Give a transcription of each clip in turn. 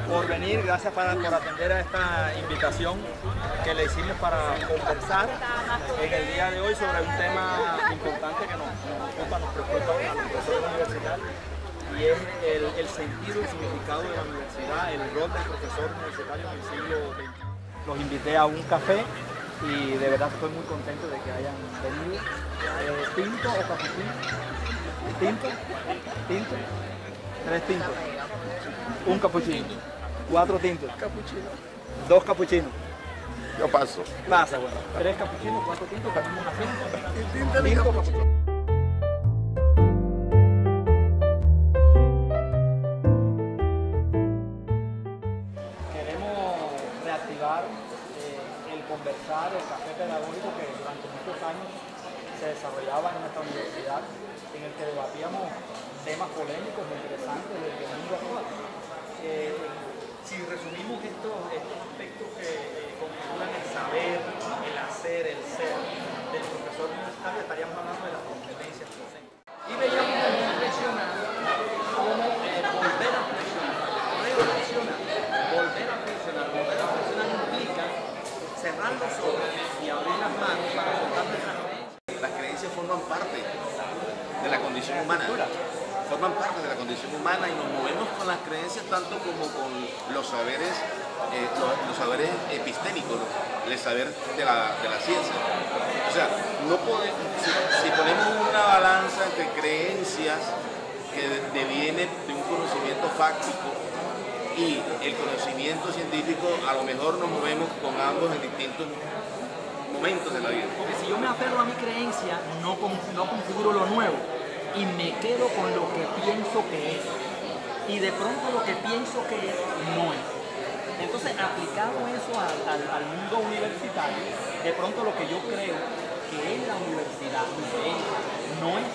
por venir, gracias por atender a esta invitación que le hicimos para conversar en el día de hoy sobre un tema importante que nos ocupa, nos preocupa a los profesores universitarios, y es el sentido y significado de la universidad, el rol del profesor universitario en el siglo XXI. Los invité a un café y de verdad estoy muy contento de que hayan venido. ¿Tinto o capuchino? ¿Tinto? ¿Tinto? 3 tintos. Un capuchino. 4 tintos. Capuchino. 2 capuchinos. Yo paso. Pasa, bueno. 3 capuchinos, 4 tintos, tenemos una tinta. Y tinta ni capuchino. Queremos reactivar el conversar, el café pedagógico que durante muchos años se desarrollaba en nuestra universidad, en el que debatíamos temas polémicos e interesantes del mundo actual. Si resumimos estos aspectos que configuran el saber, el hacer, el ser del profesor universitario, estaríamos hablando de las competencias docentes. Y veíamos como reflexionar, cómo volver a reflexionar, reflexionar, volver a reflexionar, volver a reflexionar implica cerrar los ojos y abrir las manos para soltar nuestras creencias. Las creencias forman parte de la condición humana. Forman parte de la condición humana y nos movemos con las creencias tanto como con los saberes, los saberes epistémicos, el saber de la ciencia. O sea, no podemos, si ponemos una balanza entre creencias que deviene de un conocimiento fáctico y el conocimiento científico, a lo mejor nos movemos con ambos en distintos momentos de la vida. Porque si yo me aferro a mi creencia, no configuro lo nuevo y me quedo con lo que pienso que es. Y de pronto lo que pienso que es, no es. Entonces, aplicado eso al mundo universitario, de pronto lo que yo creo que es la universidad, no es.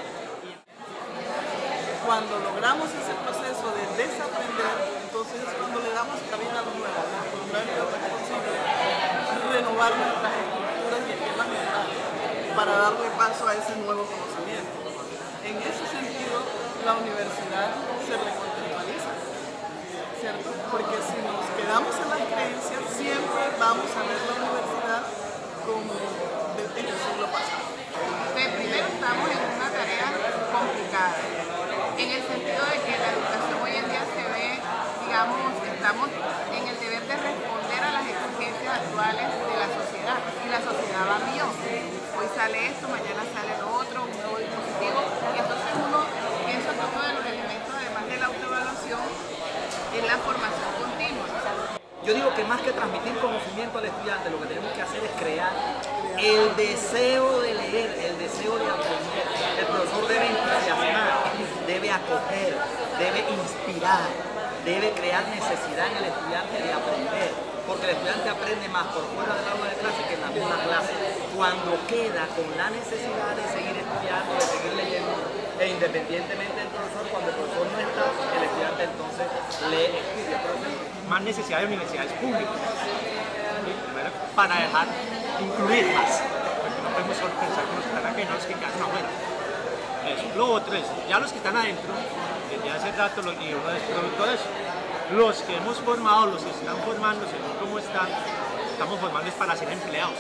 Cuando logramos ese proceso de desaprender, entonces es cuando le damos cabida a lo nuevo, es posible renovar nuestras estructuras y esquemas mentales para darle paso a ese nuevo conocimiento. En ese sentido, la universidad se recontextualiza, ¿cierto? Porque si nos quedamos en las creencias, siempre vamos a ver la universidad como en el siglo pasado. Primero estamos en una tarea complicada, en el sentido de que la educación hoy en día se ve, digamos, estamos en el deber de responder a las exigencias actuales de la sociedad, y la sociedad va a millón. Hoy sale esto, mañana sale lo otro, un nuevo dispositivo, y entonces uno piensa que uno de los elementos, además de la autoevaluación, es la formación continua. Yo digo que más que transmitir conocimiento al estudiante, lo que tenemos que hacer es crear el deseo de leer, el deseo de aprender. El profesor debe entusiasmar, debe acoger, debe inspirar, debe crear necesidad en el estudiante de aprender, porque el estudiante aprende más por fuera del aula de clase que en la misma clase, cuando queda con la necesidad de seguir estudiando, de seguir leyendo, e independientemente del profesor, cuando el profesor no está, el estudiante entonces lee, estudia. Más necesidad de universidades públicas, para dejar incluir más, porque no podemos solo pensar que los que están aquí, no los que quedan afuera. Eso. Lo otro es, ya los que están adentro, desde hace rato, y uno es producto de eso, los que hemos formado, los que están formando, según cómo están, estamos formando es para ser empleados.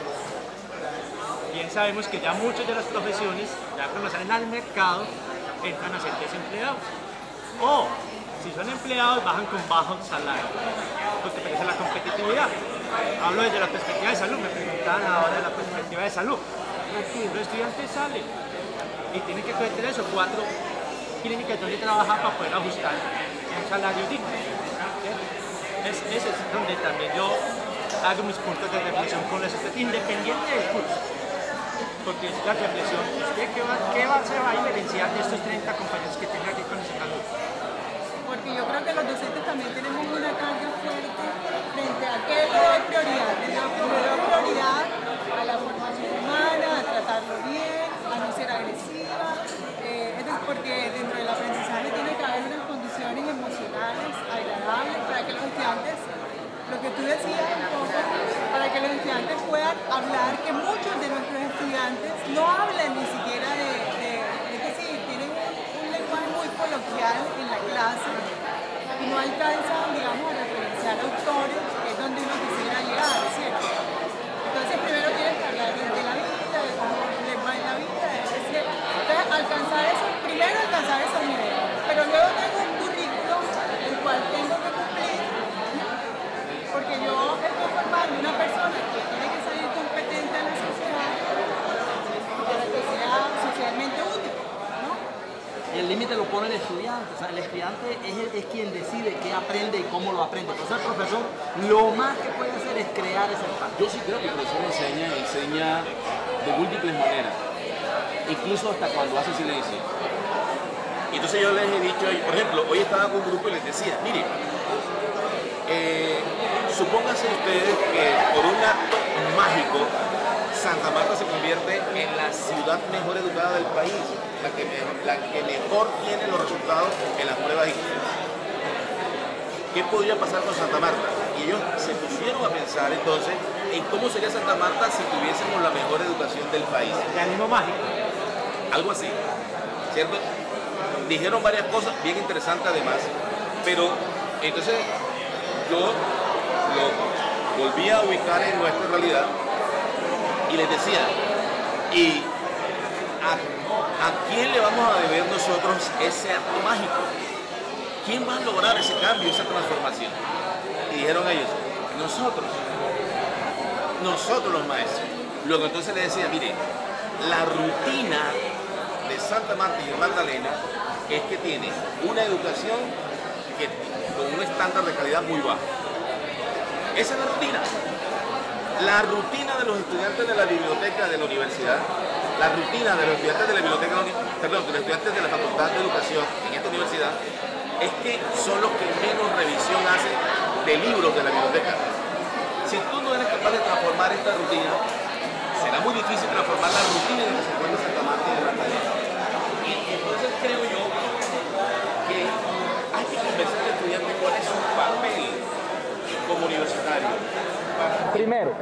Bien sabemos que ya muchas de las profesiones, ya cuando salen al mercado, entran a ser desempleados. O, si son empleados, bajan con bajo salario, porque perece la competitividad. Hablo desde la perspectiva de salud, me preguntaban ahora de la perspectiva de salud. Los estudiantes salen y tienen que cometer eso, 4 clínicas donde trabajar para poder ajustar un salario digno. Ese es donde también yo hago mis puntos de reflexión con los estudiantes, independiente del curso. Porque es la reflexión, ¿usted qué se va a diferenciar de estos 30 compañeros que tenga aquí con ese calor? Porque yo creo que los docentes también tenemos una carga fuerte frente a qué le doy prioridad. Le doy prioridad a la formación humana, a tratarlo bien, a no ser agresiva. Porque dentro del aprendizaje tiene que haber unas condiciones emocionales agradables para que los estudiantes, lo que tú decías un poco, para que los estudiantes puedan hablar, que muchos de nuestros estudiantes no hablan ni siquiera es decir, tienen un lenguaje muy coloquial en la clase y no alcanzan, digamos, impone el estudiante. O sea, el estudiante es quien decide qué aprende y cómo lo aprende. Entonces el profesor lo más que puede hacer es crear ese espacio. Yo sí creo que el profesor enseña de múltiples maneras, incluso hasta cuando hace silencio. Y entonces yo les he dicho, por ejemplo, hoy estaba con un grupo y les decía, mire, supónganse ustedes que por un acto mágico Santa Marta se convierte en la ciudad mejor educada del país, la que mejor tiene los resultados en las pruebas ICFES. ¿Qué podría pasar con Santa Marta? Y ellos se pusieron a pensar entonces en cómo sería Santa Marta si tuviésemos la mejor educación del país. Organismo mágico. Algo así, ¿cierto? Dijeron varias cosas bien interesantes además, pero entonces yo lo volví a ubicar en nuestra realidad y les decía, ¿y a quién le vamos a deber nosotros ese acto mágico? ¿Quién va a lograr ese cambio, esa transformación? Y dijeron ellos, nosotros los maestros. Luego entonces les decía, mire, la rutina de Santa Marta y de Magdalena es que tiene una educación con un estándar de calidad muy bajo. Esa es la rutina. La rutina de los estudiantes de la biblioteca de la universidad, la rutina de los estudiantes de la biblioteca, perdón, de los estudiantes de la Facultad de Educación en esta universidad, es que son los que menos revisión hacen de libros de la biblioteca. Si tú no eres capaz de transformar esta rutina, será muy difícil transformar la rutina de los 50 Santa Marta y de Magdalena. Y entonces creo yo que hay que convencer al estudiante cuál es su papel como universitario. Primero,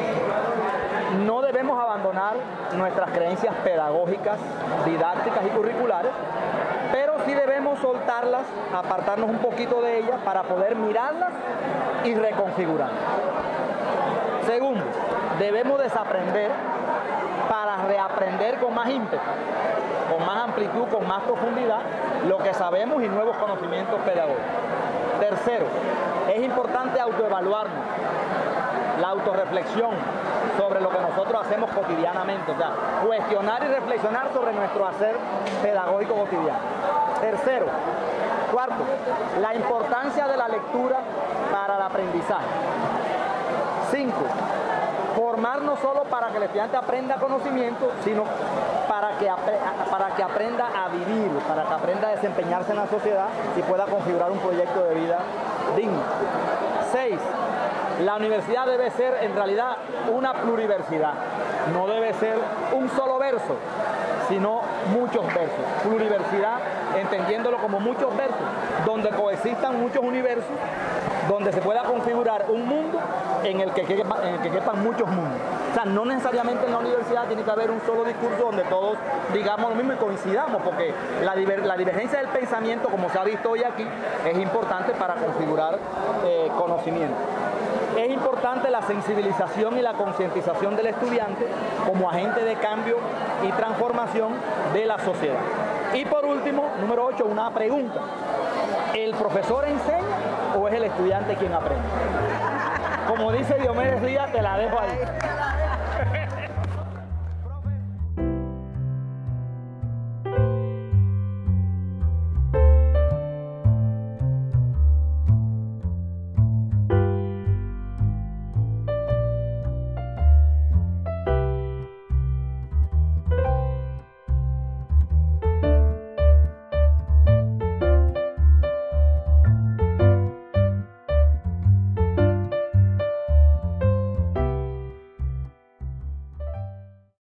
no debemos abandonar nuestras creencias pedagógicas, didácticas y curriculares, pero sí debemos soltarlas, apartarnos un poquito de ellas para poder mirarlas y reconfigurarlas. Segundo, debemos desaprender para reaprender con más ímpetu, con más amplitud, con más profundidad, lo que sabemos y nuevos conocimientos pedagógicos. Tercero, es importante autoevaluarnos, la autorreflexión sobre lo que nosotros hacemos cotidianamente, o sea, cuestionar y reflexionar sobre nuestro hacer pedagógico cotidiano. Tercero, cuarto, la importancia de la lectura para el aprendizaje. 5. Formar no solo para que el estudiante aprenda conocimiento, sino para que aprenda a vivir, para que aprenda a desempeñarse en la sociedad y pueda configurar un proyecto de vida digno. 6. La universidad debe ser en realidad una pluriversidad. No debe ser un solo verso, sino muchos versos. Pluriversidad, entendiéndolo como muchos versos, donde coexistan muchos universos, donde se pueda configurar un mundo en el que quepan muchos mundos. O sea, no necesariamente en la universidad tiene que haber un solo discurso donde todos digamos lo mismo y coincidamos, porque la divergencia del pensamiento, como se ha visto hoy aquí, es importante para configurar conocimiento. Es importante la sensibilización y la concientización del estudiante como agente de cambio y transformación de la sociedad. Y por último, número 8, una pregunta. ¿El profesor enseña o es el estudiante quien aprende? Como dice Diomedes Díaz, te la dejo ahí.